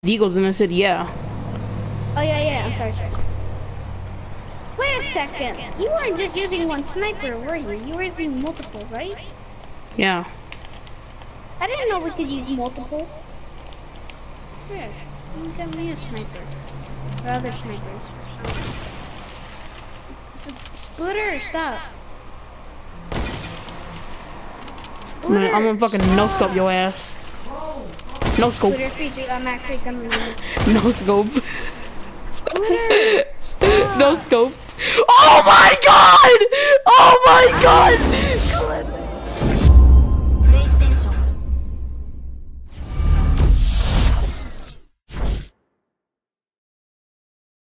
Deagles and I said, yeah. Oh yeah, I'm sorry. Wait a second. You weren't just using one sniper, were you? You were using multiple, right? Yeah. I didn't know we could use multiple. Yeah, you got me a sniper. Or other snipers. Scooter, stop. Scooter, I'm gonna fucking no-scope your ass. No-scope. Scooter, Fiji, I'm actually coming in. No-scope. Scooter, stop. No-scope. Oh my god! Oh my god!